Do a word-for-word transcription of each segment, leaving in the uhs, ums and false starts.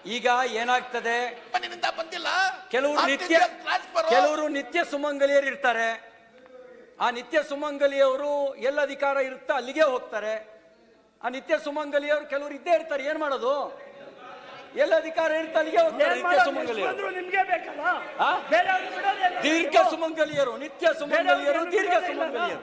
ಈಗ ಏನಾಗ್ತದೆ, ಬಂದಿಲ್ಲ ಕೆಲವರು ನಿತ್ಯ ಕೆಲವರು ನಿತ್ಯ ಸುಮಂಗಲಿಯರು ಇರ್ತಾರೆ. ಆ ನಿತ್ಯ ಸುಮಂಗಲಿಯವರು ಎಲ್ಲ ಅಧಿಕಾರ ಇರುತ್ತೆ ಅಲ್ಲಿಗೆ ಹೋಗ್ತಾರೆ. ಆ ನಿತ್ಯ ಸುಮಂಗಲಿಯವರು ಕೆಲವರು ಇದ್ದೇ ಇರ್ತಾರೆ. ಏನ್ ಮಾಡೋದು? ಎಲ್ಲ ಅಧಿಕಾರ ಇರುತ್ತೆ ಅಲ್ಲಿಗೆ ಹೋಗ್ತಾರೆ ನಿತ್ಯ ಸುಮಂಗಲಿಯರು. ದೀರ್ಘ ಸುಮಂಗಲಿಯರು, ನಿತ್ಯ ಸುಮಂಗಲಿಯರು, ದೀರ್ಘ ಸುಮಂಗಲಿಯರು.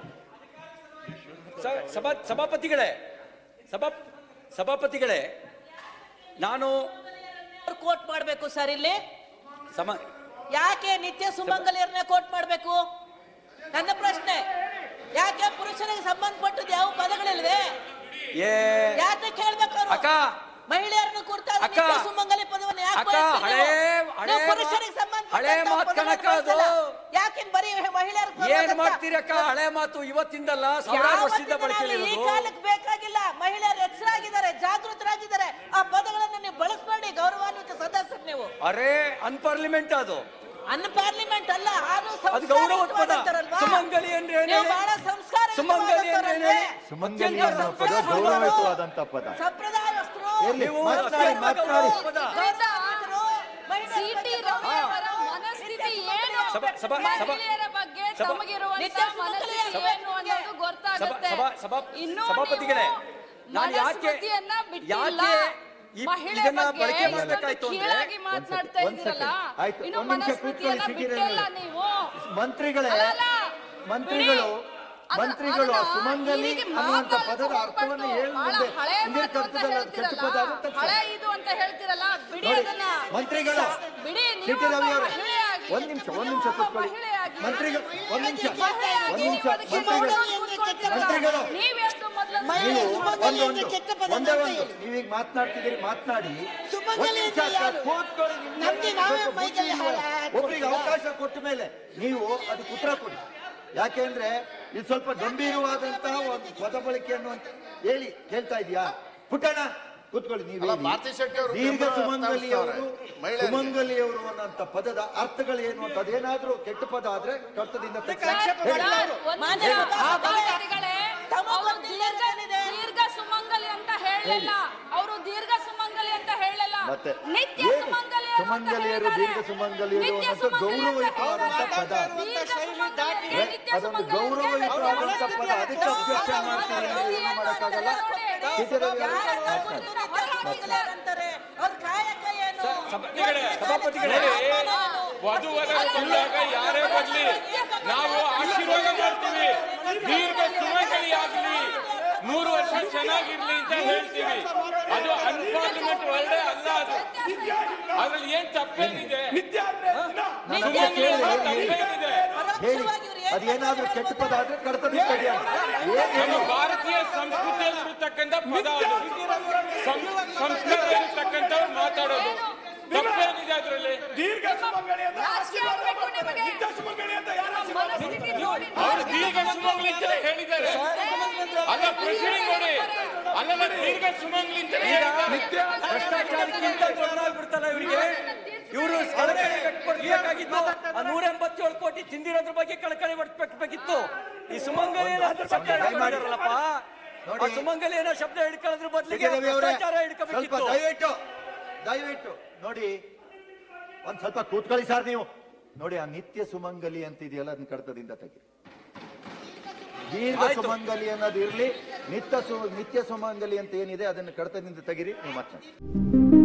ಸಭಾ ಸಭಾಪತಿಗಳೇ ಸಭಾ ಸಭಾಪತಿಗಳೇ ನಾನು ಕೋಟ್ ಮಾಡಬೇಕು ಸರ್. ಇಲ್ಲಿ ಸಮ ಯಾಕೆ ನಿತ್ಯ ಸುಮಂಗಲಿಯರನ್ನ ಕೋಟ್ ಮಾಡಬೇಕು? ನನ್ನ ಪ್ರಶ್ನೆ. ಯಾಕೆ ಪುರುಷರಿಗೆ ಸಂಬಂಧಪಟ್ಟದ್ದು ಯಾವ ಪದಗಳಿಲ್ವೇ? ಯಾಕೆ ಕೇಳ್ಬೇಕು? ಅಕ್ಕ ಮಹಿಳೆಯರನ್ನು ಕುರಿತಾದ ನಿತ್ಯ ಸುಮಂಗಲಿ ಪದವನ್ನು ಯಾಕೆ ಪುರುಷರಿಗೆ ಸಂಬಂಧ ಯಾಕೆ ಬರೀ ಮಹಿಳೆಯರು ಏನ್ ಮಾಡ್ತೀರಿ ಅಕ್ಕ? ಹಳೆ ಮಾತು ಇವತ್ತಿಂದಲ್ಲ, ಸಾವಿರಾರು ವರ್ಷದಿಂದ ಬಳಕೆಯಲ್ಲಿ ಈ ಕಾಲಕ್ಕೆ ಬೇಕಾಗಿಲ್ಲ. ಮಹಿಳೆಯರು ಎಚ್ಚರಾಗಿದ್ದಾರೆ, ಜಾಗೃತರಾಗಿದ್ದಾರೆ. ಆ ಪದಗಳನ್ನು ನೀವು ಬಳಸಬೇಡಿ. ಗೌರವಾನ್ವಿತ ಸದಸ್ಯರು ನೀವು. ಅರೇ ಅನ್ಪಾರ್ಲಿಮೆಂಟ್ ಅದು. ಅನ್ಪಾರ್ಲಿಮೆಂಟ್ ಅಲ್ಲ, ಅದು ಗೌರವ ಪದ. ಸುಮಂಗಲಿ ಅಂದ್ರೆ ಏನು? ಬಹಳ ಸಂಸ್ಕಾರ. ಸುಮಂಗಲಿ ಅಂದ್ರೆ ಸುಮಂಗಲಿ ಅನ್ನೋ ಪದ ಗೌರವಯುತವಾದಂತ ಪದ. ಸಂಪ್ರದಾಯಸ್ಥರು ನೀವು ಸಿಟಿ ರವಿಯವರ ಮನಸ್ಥಿತಿ ಏನು, ಮಹಿಳೆಯರ ಬಗ್ಗೆ ತಮಗಿರುವಂತ ಮನಸ್ಥಿತಿ ಏನು ಅನ್ನೋದು ಗೊತ್ತಾಗುತ್ತೆ. ಇನ್ನು ಸಭಾಪತಿಗಳೇ, ನಾನು ಯಾಕೆ ಯಾಕೆ ಇದನ್ನ ಬಳಕೆ ಮಾಡಬೇಕಾಯ್ತು ಅಂದ್ರೆ ಮಾತನಾಡ್ತಾ ಇದ್ದೀರಲ್ಲ, ಇನ್ನು ಮನಸ್ಥಿತಿಯನ್ನ ಬಿಟ್ಟಿಲ್ಲ ನೀವು. ಮಂತ್ರಿಗಳೇ ಮಂತ್ರಿಗಳು ಮಂತ್ರಿಗಳು ಸುಮಂಗಲಿ ಅನ್ನುವಂತ ಪದದ ಅರ್ಥವನ್ನು ಹೇಳುವುದೇ ಕೆಟ್ಟ ಪದ ಆಗುತ್ತೆ. ಹಳೆ ಇದು ಅಂತ ಹೇಳ್ತಿರಲ್ಲ, ಬಿಡಿ ಅದನ್ನ. ಮಂತ್ರಿಗಳು ಬಿಡಿ. ಸಿಟಿ ರವಿ ಅವರೇ ಒಂದ್ ನಿಮಿಷ ಒಂದ್ ನಿಮಿಷ ಕೂತ್ಕೊಳ್ಳಿ. ಮಂತ್ರಿಗಳು ಒಂದ್ ನಿಮಿಷ ಒಂದ್ ನಿಮಿಷ ಮಂತ್ರಿಗಳು ನೀವು ಒಂದು ಒಂದು ಒಂದೇ ಒಂದು ನೀವೀಗ ಮಾತನಾಡ್ತಿದ್ದೀರಿ, ಮಾತನಾಡಿ ಕೂತ್ಕೊಳ್ಳಿ. ಒಬ್ಬರಿಗೆ ಅವಕಾಶ ಕೊಟ್ಟ ಮೇಲೆ ನೀವು ಅದಕ್ಕೆ ಉತ್ತರ ಕೊಡಿ. ಯಾಕೆಂದ್ರೆ ಇದು ಸ್ವಲ್ಪ ಗಂಭೀರವಾದಂತಹ ಒಂದು ಪದ ಬಳಕೆ ಅನ್ನುವಂತ ಹೇಳಿ ಕೇಳ್ತಾ ಇದೆಯಾ? ಪುಟ್ಟಣ್ಣ ಕೂತ್ಕೊಳ್ಳಿ. ನೀವು ದೀರ್ಘ ಸುಮಂಗಲಿಯವರು ಸುಮಂಗಲಿಯವರು ಅನ್ನೋಂಥ ಪದದ ಅರ್ಥಗಳೇನು ಅಂತ ಅದೇನಾದ್ರೂ ಕೆಟ್ಟ ಪದ ಆದ್ರೆ ಕರ್ತದಿಂದ ದೀರ್ಘ ಸುಮಂಗಲಿ ಅಂತ ಹೇಳಲಿಲ್ಲ ಅವರು. ದೀರ್ಘ ಸುಮಂಗಲಿ ಅಂತ ಹೇಳಲಿಲ್ಲ, ಮತ್ತೆ ನಿತ್ಯ ಸುಮಂಗಲಿ ಸುಮಂಗಲಿಯರು ದೀರ್ಘ ಸುಮಂಗಲಿಯರು ಅನ್ನೋ ಗೌರವಯುತವಾದಂತ ಪದ. ಅದೊಂದು ಗೌರವಯುತವಾದಂತ ಪದ. ಅದಕ್ಕೆ ಅಬ್ಜೆಕ್ಷನ್ ಮಾಡ್ತಾರೆ, ಏನು ಮಾಡಕ್ಕಾಗಲ್ಲ. ವಧುವರರು ಬಂದಾಗ ಯಾರೇ ಬರ್ಲಿ ನಾವು ಆಶೀರ್ವಾದ ಮಾಡ್ತೀವಿ. ದೀರ್ಘ ಸುಮಂಗಲಿ ಆಗ್ಲಿ, ನೂರು ವರ್ಷ ಚೆನ್ನಾಗಿರ್ಲಿ ಅಂತ ಹೇಳ್ತೀವಿ. ಅದು ಅನ್ಪಾರ್ಲಿಮೆಂಟ್ ವರ್ಡ್ ಅಲ್ಲ. ಅದು ಅದ್ರಲ್ಲಿ ಏನ್ ತಪ್ಪೇನಿದೆ? ತಪ್ಪೇನಿದೆ? ಅದೇನಾದ್ರೂ ಕೆಟ್ಟ ಪದ ಆದ್ರೆ ಕರ್ತವ್ಯ. ನಮ್ಮ ಭಾರತೀಯ ಸಂಸ್ಕೃತಿಯಲ್ಲಿ ಇರತಕ್ಕಂಥ ಪದ ಅದು. ಸಂಸ್ಕೃತಿಯಲ್ಲಿ ಇರತಕ್ಕಂಥವ್ರು ಮಾತಾಡೋದು ತಪ್ಪೇನಿದೆ ಅದರಲ್ಲಿ? ದೀರ್ಘ ಸುಮಂಗಲಿ ಅಂತ ನಿತ್ಯ ಸುಮಂಗಲಿ ಅಂತ ಅವರು ದೀರ್ಘ ಸುಮಂಗಲಿ ಅಂತ ಹೇಳಿದ್ದಾರೆ. ಅಲ್ಲ ಪ್ರೊಸೀಡಿಂಗ್ ನೋಡಿ, ಅಲ್ಲ ದೀರ್ಘ ಸುಮಂಗಲಿ ಅಂತ ಭ್ರಷ್ಟಾಚಾರಕ್ಕಿಂತ ದೊಡ್ಡದಾಗ್ಬಿಡ್ತಲ್ಲ ಇವರಿಗೆ. ಇವರು ಕಳಕಳಿ ವ್ಯಕ್ತಪಡಿಸಬೇಕಾಗಿತ್ತು. ಆ ನೂರ ಎಂಬತ್ತೇಳು ಕೋಟಿ ತಿಂದಿರೋದ್ರ ಬಗ್ಗೆ ಕಳಕಳಿ ವ್ಯಕ್ತಪಡಿಸಬೇಕಿತ್ತು. ಈ ಸುಮಂಗಲಿ ಶಬ್ದ ಹಿಡ್ಕೊಂಡ್ರಲ್ಲಪ್ಪ, ಆ ಸುಮಂಗಲಿ ಏನೋ ಶಬ್ದ ಹಿಡ್ಕೊಳ್ಳೋದ್ರ ಬದಲಿಗೆ ಭ್ರಷ್ಟಾಚಾರ ಹಿಡ್ಕೋಬೇಕಿತ್ತು. ದಯವಿಟ್ಟು ದಯವಿಟ್ಟು ನೋಡಿ, ಒಂದ್ ಸ್ವಲ್ಪ ಕೂತ್ಕೊಳ್ಳಿ ಸರ್. ನೀವು ನೋಡಿ, ಆ ನಿತ್ಯ ಸುಮಂಗಲಿ ಅಂತ ಇದೆಯಲ್ಲ, ಅದನ್ನ ಕಡತದಿಂದ ತೆಗಿ. ದೀರ್ಘ ಸುಮಂಗಲಿ ಅನ್ನೋದು ಇರ್ಲಿ, ನಿತ್ಯ ಸು ನಿತ್ಯ ಸುಮಂಗಲಿ ಅಂತ ಏನಿದೆ ಅದನ್ನ ಕಡತದಿಂದ ತೆಗಿರಿ. ನೀವು ಮಾತನಾಡಿ.